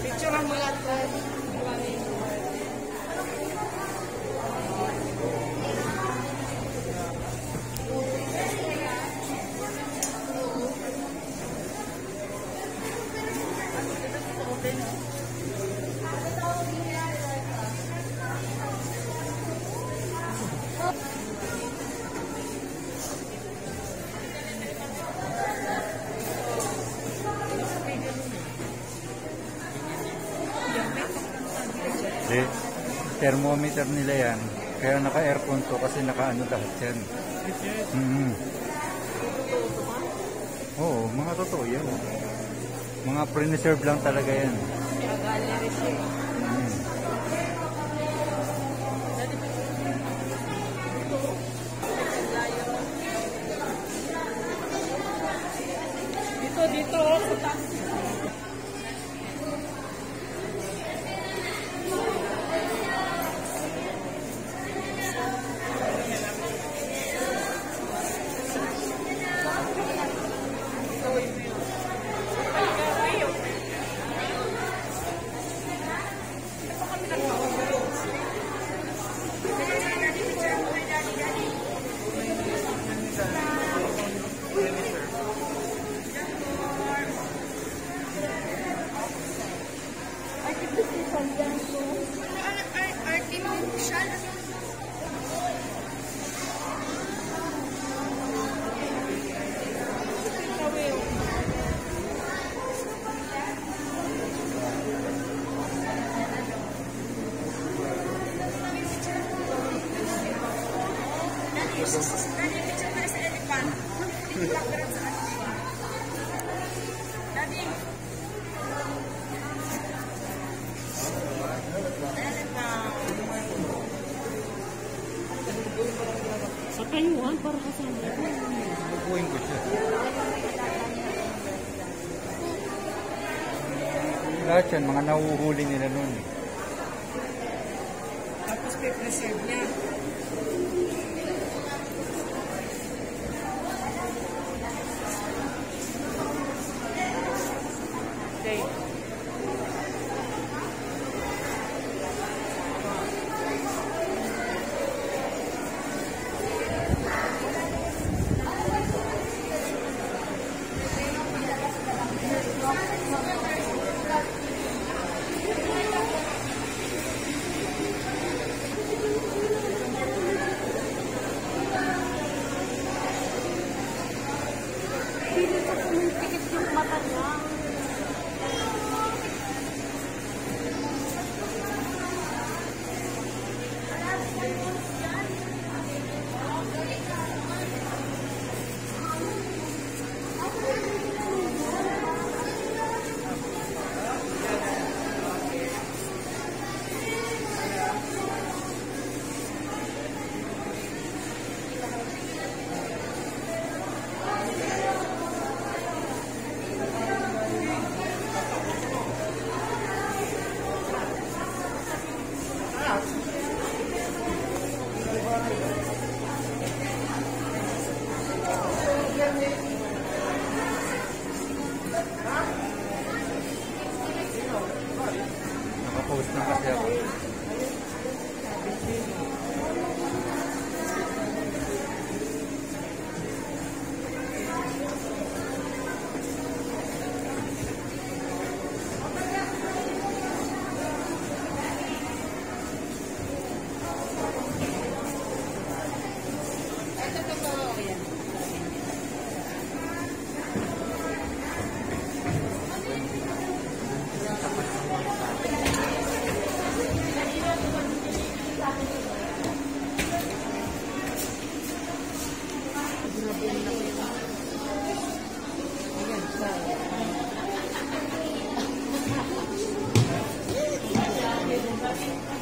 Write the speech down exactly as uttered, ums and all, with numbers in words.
Picture mo lang po. Eh, thermometer nila yan. Kaya naka-aircon to kasi naka-ano lahat yan. Mm-hmm. Oo, mga totoo yan. Mga pre-reserve lang talaga yan. Mm. Dito, dito, sa taas. Sa kayuan para kasama. Bubuhin ko siya. Lahat yan, mga nahuhuli nila nun. Tapos pe-preserve niya. Okay. Nakapost na kasi ako. Ayan, so.